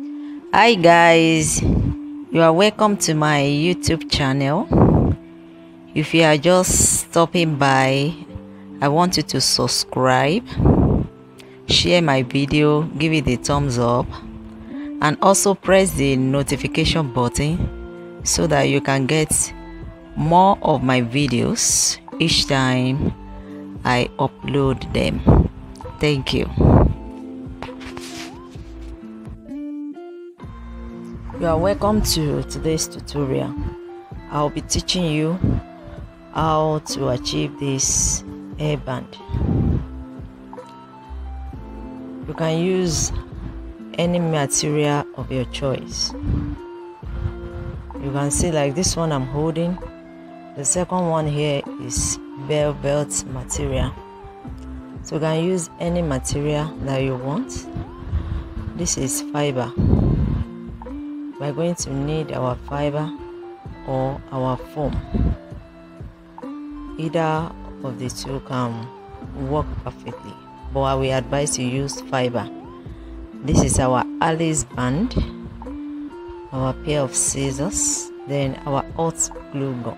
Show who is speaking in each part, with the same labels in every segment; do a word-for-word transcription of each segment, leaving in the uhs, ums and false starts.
Speaker 1: Hi guys, you are welcome to my YouTube channel. If you are just stopping by, I want you to subscribe, share my video, give it a thumbs up, and also press the notification button so that you can get more of my videos each time I upload them. Thank you. You are welcome to today's tutorial. I'll be teaching you how to achieve this hairband. You can use any material of your choice. You can see like this one I'm holding. The second one here is velvet material. So you can use any material that you want. This is fiber. We're going to need our fiber or our foam. Either of the two can work perfectly, but I will advise you use fiber. This is our Alice band, our pair of scissors, then our hot glue gun.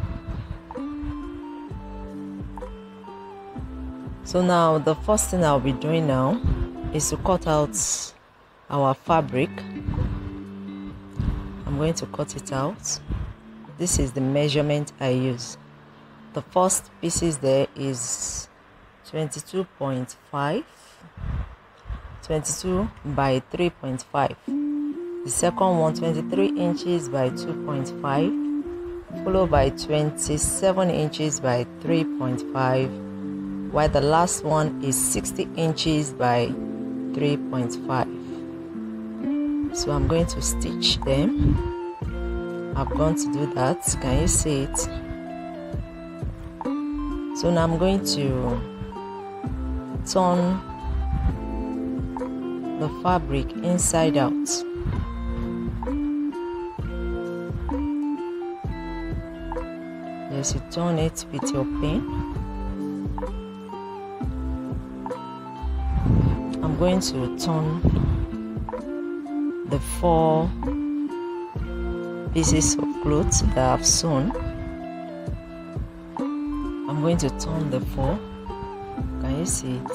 Speaker 1: So now the first thing I'll be doing now is to cut out our fabric. I'm going to cut it out. This is the measurement I use. The first pieces there is twenty-two point five, twenty-two by three point five. The second one, twenty-three inches by two point five, followed by twenty-seven inches by three point five, while the last one is sixty inches by three point five. So I'm going to stitch them. I've gone to do that. Can you see it? So now I'm going to turn the fabric inside out. Yes, you turn it with your pen. I'm going to turn the four pieces of cloth that I've sewn. I'm going to turn the four. Can you see it?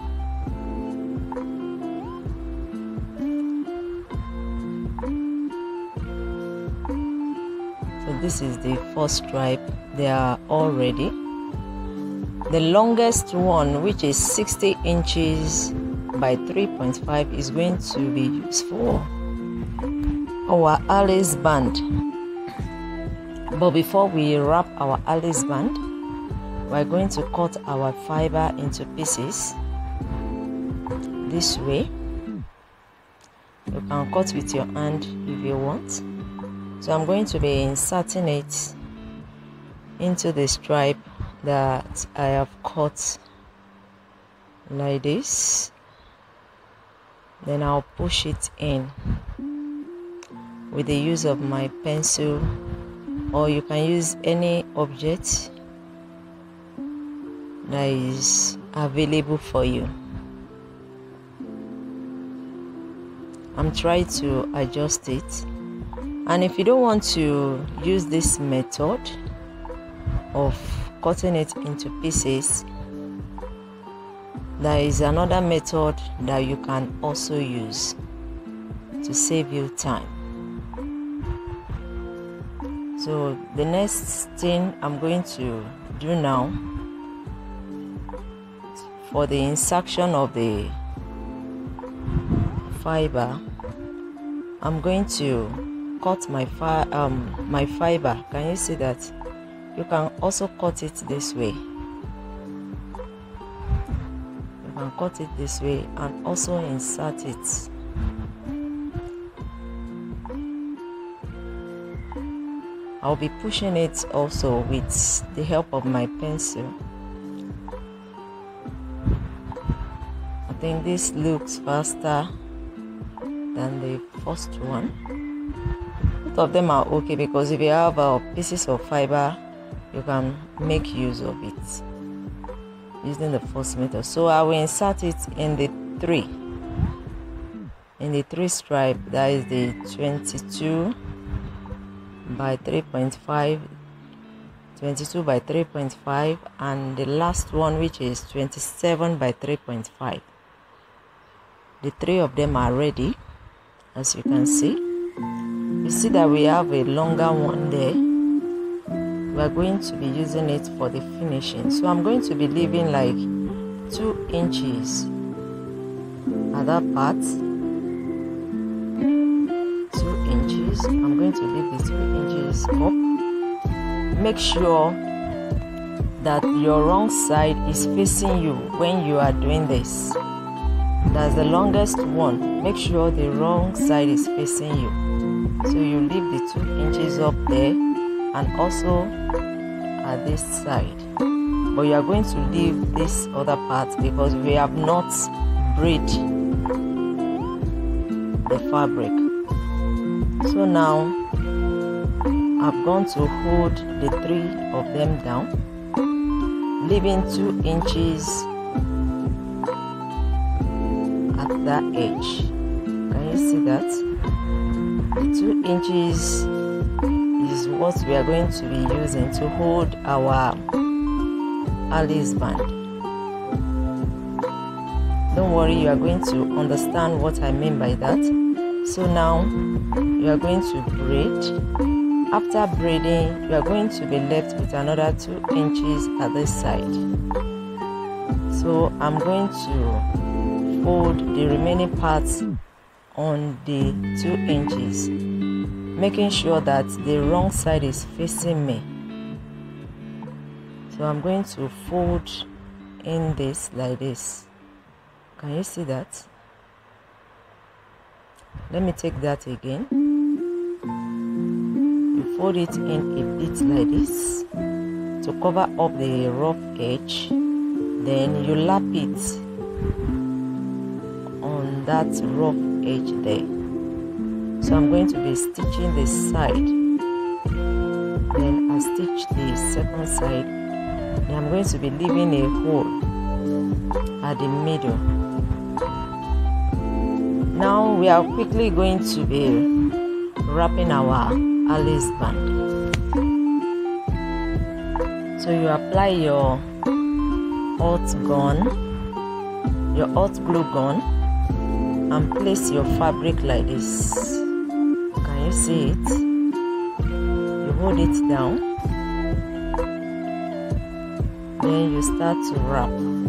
Speaker 1: So this is the first stripe. They are all ready. The longest one, which is sixty inches by three point five, is going to be used for our Alice band. But before we wrap our Alice band, we're going to cut our fiber into pieces this way. You can cut with your hand if you want. So I'm going to be inserting it into the stripe that I have cut like this. Then I'll push it in with the use of my pencil, or you can use any object that is available for you. I'm trying to adjust it, and if you don't want to use this method of cutting it into pieces, there is another method that you can also use to save you time. So the next thing I'm going to do now, for the insertion of the fiber, I'm going to cut my fi um my fiber. Can you see that? You can also cut it this way. You can cut it this way and also insert it. I'll be pushing it also with the help of my pencil. I think this looks faster than the first one. Both of them are okay because if you have uh, pieces of fiber, you can make use of it using the first method. So I will insert it in the three. in the three stripe, that is the twenty-two by three point five, twenty-two by three point five, and the last one, which is twenty-seven by three point five. The three of them are ready, as you can see. You see that we have a longer one there. We are going to be using it for the finishing, so I'm going to be leaving like two inches at that part. Two inches. I'm going to leave the two inches up. Make sure that your wrong side is facing you when you are doing this. That's the longest one. Make sure the wrong side is facing you. So you leave the two inches up there, and also at this side. But you are going to leave this other part because we have not braid the fabric. So now I've gone to hold the three of them down, leaving two inches at that edge. Can you see that? The two inches is what we are going to be using to hold our Alice band. Don't worry, you are going to understand what I mean by that. So now you are going to braid. After braiding, you are going to be left with another two inches at this side. So I'm going to fold the remaining parts on the two inches, making sure that the wrong side is facing me. So I'm going to fold in this like this. Can you see that? Let me take that again. You fold it in a bit like this to cover up the rough edge. Then you lap it on that rough edge there. So I'm going to be stitching this side, then I stitch the second side, then I'm going to be leaving a hole at the middle. Now we are quickly going to be wrapping our Alice band. So you apply your hot gun, your hot glue gun, and place your fabric like this. Can you see it? You hold it down, then you start to wrap.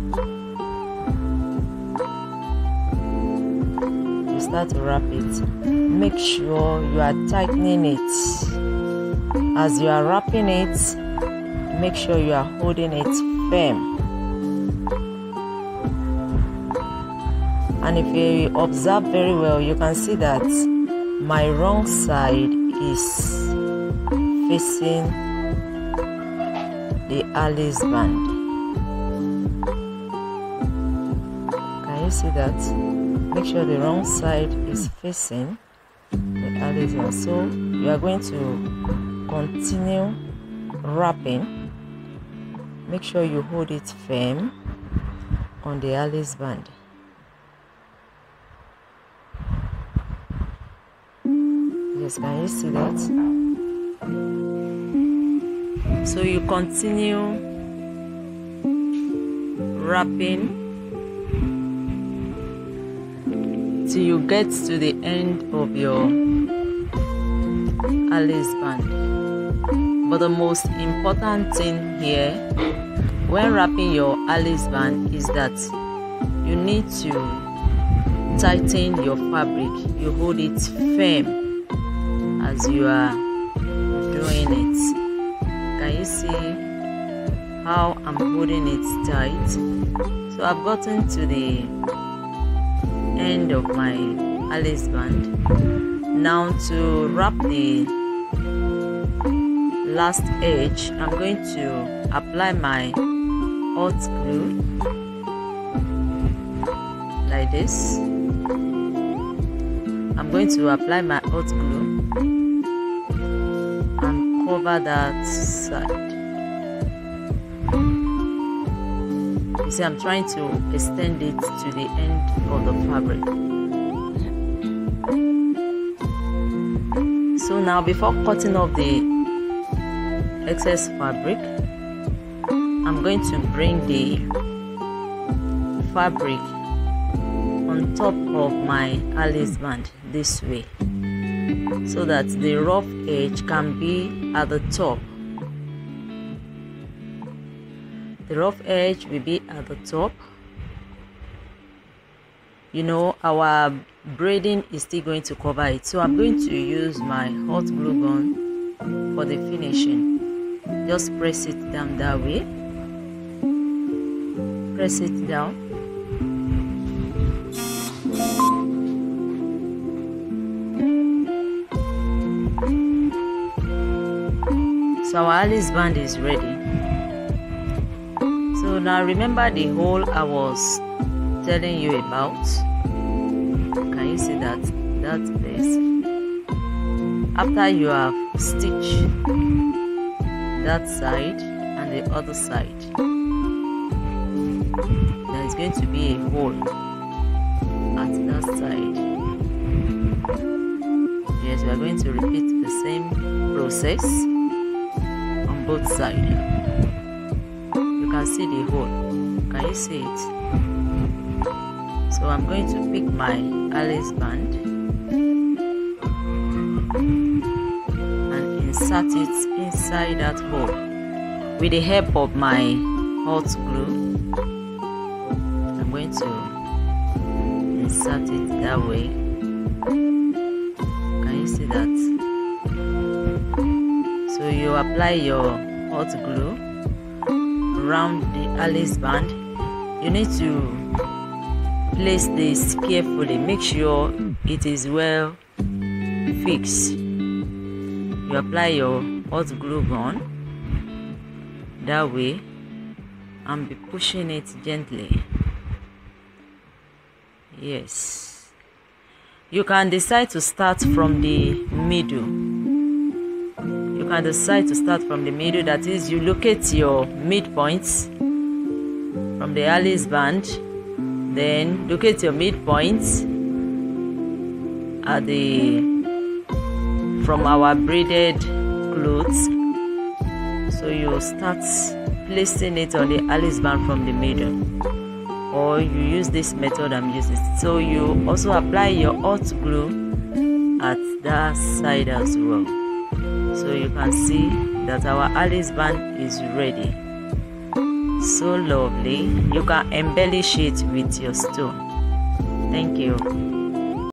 Speaker 1: You start to wrap it. Make sure you are tightening it. As you are wrapping it, make sure you are holding it firm. And if you observe very well, you can see that my wrong side is facing the Alice band. Can you see that? Make sure the wrong side is facing the Alice band. So you are going to continue wrapping. Make sure you hold it firm on the Alice band. Yes, can you see that? So you continue wrapping till you get to the end of your Alice band. But the most important thing here when wrapping your Alice band is that you need to tighten your fabric. You hold it firm as you are doing it. Can you see how I'm holding it tight? So I've gotten to the end of my Alice band. Now to wrap the last edge, I'm going to apply my hot glue like this. I'm going to apply my hot glue and cover that side. You see, I'm trying to extend it to the end of the fabric. So now, before cutting off the excess fabric, I'm going to bring the fabric on top of my Alice band this way, so that the rough edge can be at the top. The rough edge will be at the top. You know, our braiding is still going to cover it, so I'm going to use my hot glue gun for the finishing. Just press it down that way. Press it down. So our Alice band is ready. So now remember the hole I was telling you about. Can you see that that place? After you have stitched that side and the other side, there is going to be a hole at that side. Yes, we are going to repeat the same process on both sides. You can see the hole. Can you see it? So I'm going to pick my Alice band and insert it inside that hole with the help of my hot glue. I'm going to insert it that way. Can you see that? So you apply your hot glue around the Alice band. You need to place this carefully. Make sure it is well fixed. You apply your hot glue gun that way and be pushing it gently. Yes, you can decide to start from the middle. You can decide to start from the middle. That is, you locate your midpoints from the Alice band. Then locate your midpoints at the from our braided clothes. So you start placing it on the Alice band from the middle, or you use this method I'm using. So you also apply your hot glue at that side as well. So you can see that our Alice band is ready. So lovely. You can embellish it with your stone. Thank you.